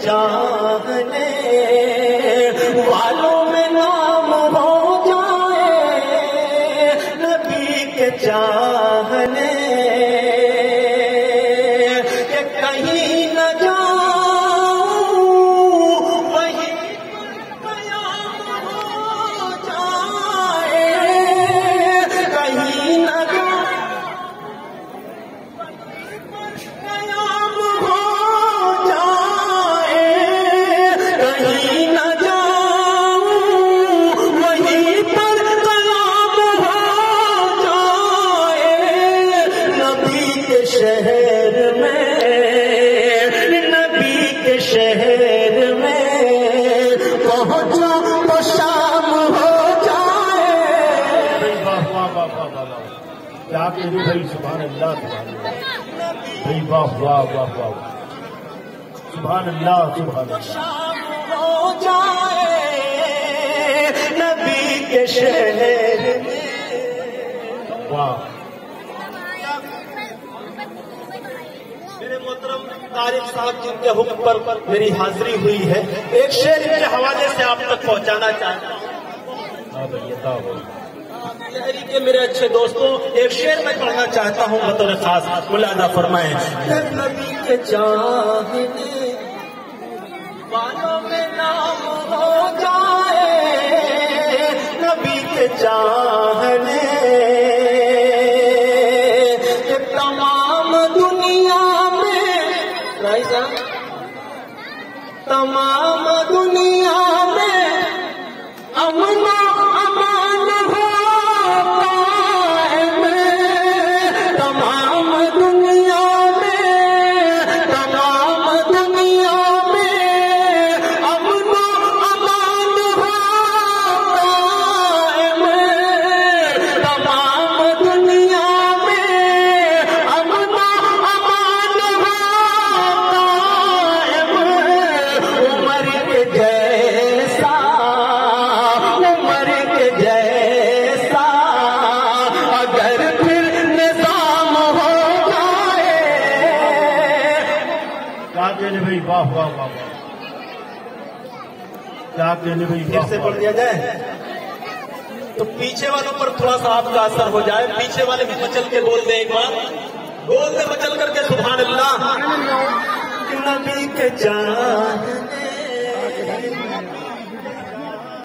چاہنے والوں میں نام ہو جائے، نبی کے چاہنے کہ کہیں نہ جاؤں وہی قیام ہو جائے، کہیں نہ جاؤں قیام ہو جائے، کہیں نہ جاؤں وہیں پر قیام ہو جائے، نبی کے شہر میں، نبی کے شہر میں پہنچا تو شام ہو جائے۔ واہ واہ واہ واہ واہ، کیا کہہ بھائی، سبحان اللہ سبحان اللہ بھائی، واہ واہ واہ واہ، سبحان اللہ سبحان اللہ۔ شام ہو جائے نبی کے شہر میں۔ واہ، میرے محترم طارق صاحب جن کے حکم پر میری حاضری ہوئی ہے، ایک شعر ان کے حوالے سے آپ تک پہنچانا چاہتا ہوں۔ شہری کے میرے اچھے دوستوں، ایک شعر میں پڑھنا چاہتا ہوں بطور خاص، ملاحظہ فرمائیں۔ نبی کے چاہنے والوں میں نام ہو جائے، نبی کے چاہنے کہ تمام دنیا میں، تمام دنیا میں امن و امان ہوتا ہے، تمام دنیا میں، تمام دنیا میں امن و امان ہوتا ہے، تمام دنیا میں امن و امان ہوتا ہے، عمر کے جیسا، عمر کے جیسا اگر پھر نظام ہو جائے۔ کیا کہنے بھائی، واہ واہ واہ واہ، کیا کہنے بھائی، پھر سے پڑھ دیا جائے تو پیچھے والوں پر تھوڑا سا آپ کا اثر ہو جائے، پیچھے والے بھی مچل کے بول دیں، ایک بار بول دیں مچل کر کے، سبحان اللہ۔ نبی کے چاہنے